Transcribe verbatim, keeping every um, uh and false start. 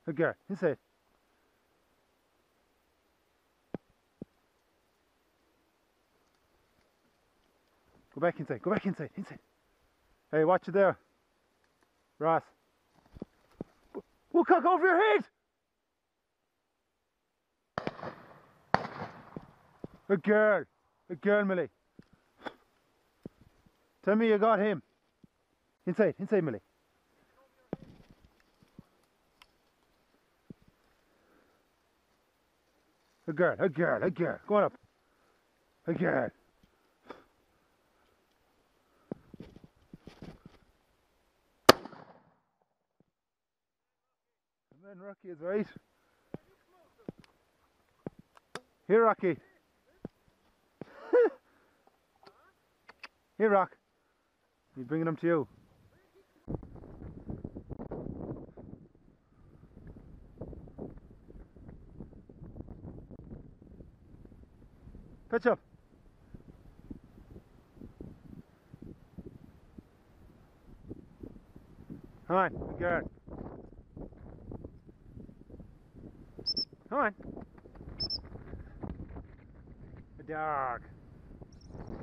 Good girl. Inside. Go back inside. Go back inside. Inside. Hey, watch it there. Ross. Woodcock over your head! Good girl. Good girl, Millie. Tell me you got him. Inside. Inside, Millie. Good girl. Good girl. Good girl. Go on up. Good girl. And then Rocky is right. Here, Rocky. Here, Rock. He's bringing them to you. Touch up. Come on, good girl. Come on. Good dog.